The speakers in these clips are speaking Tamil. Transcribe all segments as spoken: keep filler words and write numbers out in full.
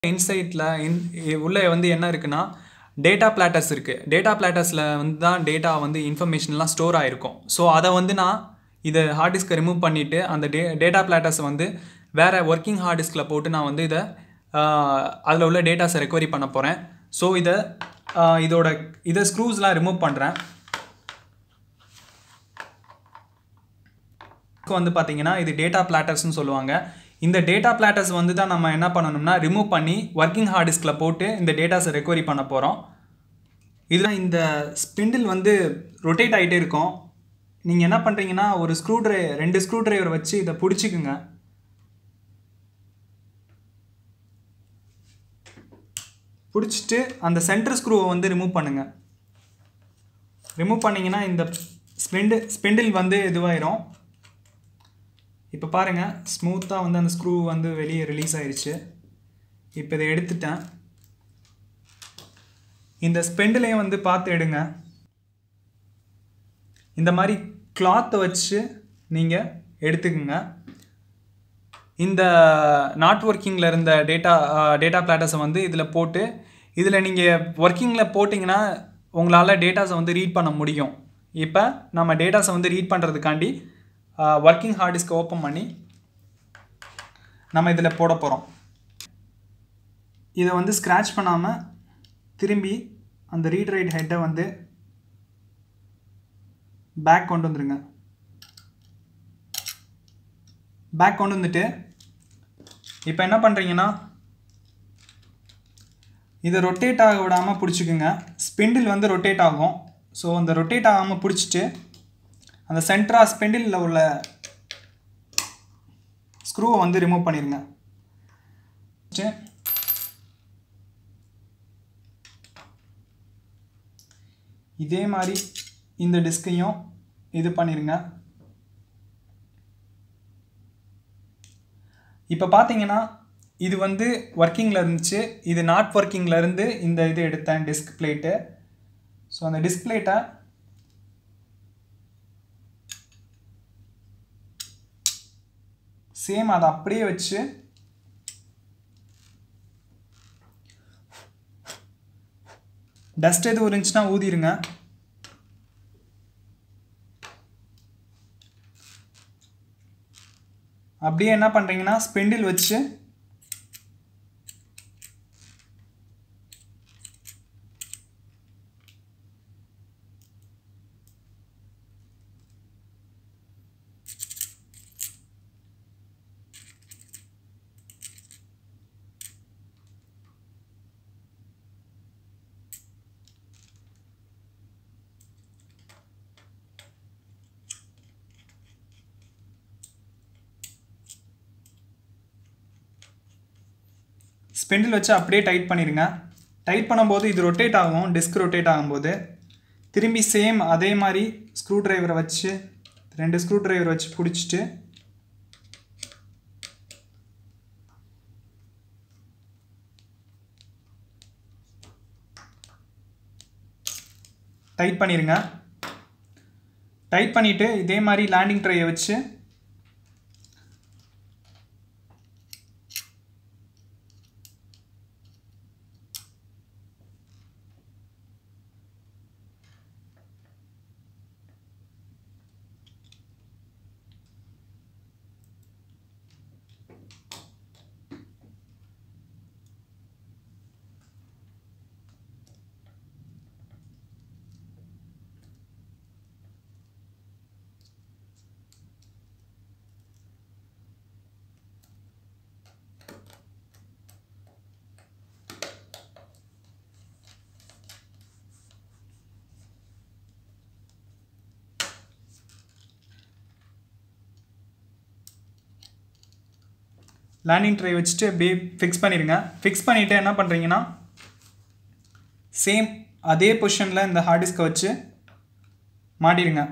இன்சைட்ல உள்ள வந்து என்ன இருக்குன்னா டேட்டா பிளாட்டர்ஸ் இருக்குது. டேட்டா பிளாட்டர்ஸில் வந்து தான் டேட்டா வந்து இன்ஃபர்மேஷன்லாம் ஸ்டோர் ஆகிருக்கும். ஸோ அதை வந்து நான் இதை ஹார்ட் டிஸ்க்கை ரிமூவ் பண்ணிவிட்டு அந்த டே டேட்டா பிளாட்டர்ஸை வந்து வேறு ஒர்க்கிங் ஹார்ட் டிஸ்கில் போட்டு நான் வந்து இதை அதில் உள்ள டேட்டாஸை ரெக்கவரி பண்ண போகிறேன். ஸோ இதை இதோட இதை ஸ்க்ரூஸ்லாம் ரிமூவ் பண்ணுறேன். வந்து பார்த்தீங்கன்னா இது டேட்டா பிளாட்டர்ஸ்னு சொல்லுவாங்க. இந்த டேட்டா பிளாட்டர்ஸ் வந்து தான் நம்ம என்ன பண்ணணும்னா ரிமூவ் பண்ணி ஒர்க்கிங் ஹார்ட் டிஸ்கில் போட்டு இந்த டேட்டாஸை ரெக்கவரி பண்ண போகிறோம். இதுதான் இந்த ஸ்பிண்டில் வந்து ரொட்டேட் ஆகிட்டே இருக்கும். நீங்கள் என்ன பண்ணுறீங்கன்னா ஒரு ஸ்க்ரூ ட்ரை ரெண்டு ஸ்க்ரூ ட்ரைவர் வச்சு இதை பிடிச்சிக்குங்க. பிடிச்சிட்டு அந்த சென்டர் ஸ்க்ரூவை வந்து ரிமூவ் பண்ணுங்கள். ரிமூவ் பண்ணிங்கன்னா இந்த ஸ்பிண்டு ஸ்பிண்டில் வந்து இதுவாயிரும். இப்போ பாருங்கள், ஸ்மூத்தாக வந்து அந்த ஸ்க்ரூ வந்து வெளியே ரிலீஸ் ஆயிடுச்சு. இப்போ இதை எடுத்துட்டேன். இந்த ஸ்பெண்டிலையும் வந்து பார்த்து எடுங்க. இந்த மாதிரி கிளாத்தை வச்சு நீங்கள் எடுத்துக்குங்க. இந்த நாட் ஒர்க்கிங்கில் இருந்த டேட்டா டேட்டா பிளாட்டர்ஸை வந்து இதில் போட்டு இதில் நீங்கள் ஒர்க்கிங்கில் போட்டிங்கன்னா உங்களால் டேட்டாஸை வந்து ரீட் பண்ண முடியும். இப்போ நம்ம டேட்டாஸை வந்து ரீட் பண்ணுறதுக்காண்டி ஒர்க்கிங் ஹார்ட் டிஸ்க்கை ஓப்பன் பண்ணி நம்ம இதில் போட போகிறோம். இதை வந்து ஸ்க்ராட்ச் பண்ணாமல் திரும்பி அந்த ரீட் ரைட் ஹெட்டை வந்து பேக் கொண்டு வந்துடுங்க. பேக் கொண்டு வந்துட்டு இப்போ என்ன பண்ணுறீங்கன்னா இதை ரொட்டேட் ஆக விடாமல் பிடிச்சிக்குங்க. ஸ்பிண்டில் வந்து ரொட்டேட் ஆகும். ஸோ அந்த ரொட்டேட் ஆகாமல் பிடிச்சிட்டு அந்த சென்டரா ஸ்பெண்டிலில் உள்ள ஸ்க்ரூவை வந்து ரிமூவ் பண்ணிடுங்க. இதே மாதிரி இந்த டிஸ்கையும் இது பண்ணிடுங்க. இப்போ பார்த்தீங்கன்னா இது வந்து ஒர்க்கிங்கில் இருந்துச்சு. இது நாட் ஒர்க்கிங்கில் இருந்து இந்த இது எடுத்தேன் டிஸ்க் பிளேட்டு. ஸோ அந்த டிஸ்க் பிளேட்டை சேம் அதை அப்படியே வச்சு டஸ்ட் எதுவும் இருந்துச்சுன்னா ஊதிருங்க. அப்படியே என்ன பண்ணுறீங்கன்னா ஸ்பெண்டில் வச்சு ஸ்பெண்டில் வச்சு அப்படியே டைட் பண்ணிடுங்க. டைட் பண்ணும்போது இது ரொட்டேட் ஆகும். டிஸ்க் ரொட்டேட் ஆகும்போது திரும்பி சேம் அதே மாதிரி ஸ்க்ரூ ட்ரைவரை வச்சு ரெண்டு ஸ்க்ரூ ட்ரைவர் வச்சு பிடிச்சிட்டு டைட் பண்ணிடுங்க. டைட் பண்ணிவிட்டு இதே மாதிரி லேண்டிங் ட்ரையை வச்சு லேண்டிங் ட்ரை வச்சுட்டு அப்படியே ஃபிக்ஸ் பண்ணிடுங்க. ஃபிக்ஸ் பண்ணிவிட்டு என்ன பண்ணுறீங்கன்னா சேம் அதே பொசிஷனில் இந்த ஹார்ட் டிஸ்கை வச்சு மாட்டிடுங்க.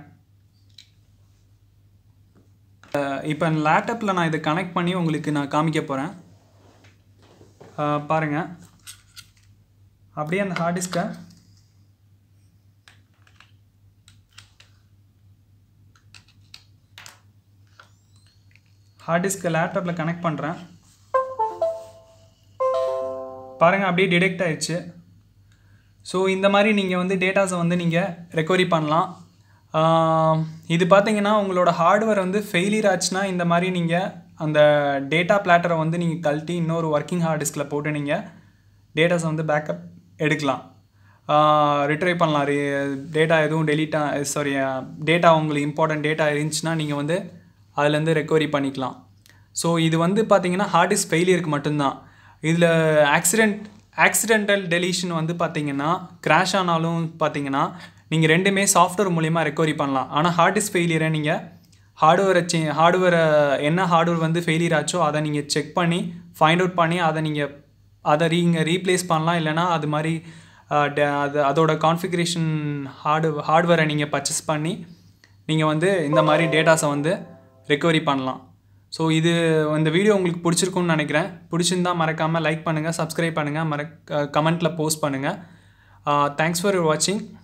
இப்போ லேப்டாப்பில் நான் இதை கனெக்ட் பண்ணி உங்களுக்கு நான் காமிக்க போகிறேன். பாருங்கள், அப்படியே அந்த ஹார்ட் டிஸ்கை ஹார்ட் டிஸ்க்கை லேப்டாப்பில் கனெக்ட் பண்ணுறேன். பாருங்கள் அப்படியே டிடெக்ட் ஆயிடுச்சு. ஸோ இந்த மாதிரி நீங்கள் வந்து டேட்டாஸை வந்து நீங்கள் ரெக்கவரி பண்ணலாம். இது பார்த்தீங்கன்னா உங்களோட ஹார்ட்வேர் வந்து ஃபெயிலியர் ஆச்சுன்னா இந்த மாதிரி நீங்கள் அந்த டேட்டா பிளாட்டரை வந்து நீங்கள் கழட்டி இன்னொரு ஒர்க்கிங் ஹார்ட் டிஸ்கில் போட்டு நீங்கள் டேட்டாஸை வந்து பேக்கப் எடுக்கலாம், ரிட்ரைவ் பண்ணலாம். டேட்டா எதுவும் டெலீட்டா சாரி டேட்டா உங்களுக்கு இம்பார்ட்டன்ட் டேட்டா இருந்துச்சுன்னா நீங்கள் வந்து அதுலேருந்து ரெக்கவரி பண்ணிக்கலாம். ஸோ இது வந்து பார்த்தீங்கன்னா ஹார்ட் டிஸ்க் ஃபெயிலியருக்கு மட்டும்தான். இதில் ஆக்சிடென்ட் ஆக்சிடென்டல் டெலீஷன் வந்து பார்த்தீங்கன்னா கிராஷ் ஆனாலும் பார்த்தீங்கன்னா நீங்கள் ரெண்டுமே சாஃப்ட்வேர் மூலிமா ரெக்கவரி பண்ணலாம். ஆனால் ஹார்ட் டிஸ்க் ஃபெயிலியரை நீங்கள் ஹார்ட்வேரை சே ஹார்ட்வேரை என்ன ஹார்ட்வேர் வந்து ஃபெயிலியர் ஆச்சோ அதை நீங்கள் செக் பண்ணி ஃபைண்ட் அவுட் பண்ணி அதை நீங்கள் அதை நீங்கள் ரீப்ளேஸ் பண்ணலாம். இல்லைனா அது மாதிரி அது அதோட கான்ஃபிகரேஷன் ஹார்டு ஹார்ட்வேரை நீங்கள் பர்ச்சேஸ் பண்ணி நீங்கள் வந்து இந்த மாதிரி டேட்டாஸை வந்து ரெக்கவரி பண்ணலாம். ஸோ இது இந்த வீடியோ உங்களுக்கு பிடிச்சிருக்குன்னு நினைக்கிறேன். பிடிச்சிருந்தா மறக்காமல் லைக் பண்ணுங்கள், சப்ஸ்கிரைப் பண்ணுங்கள், மறக்க கமெண்ட்டில் போஸ்ட் பண்ணுங்கள். தேங்க்ஸ் ஃபார் வாட்சிங்.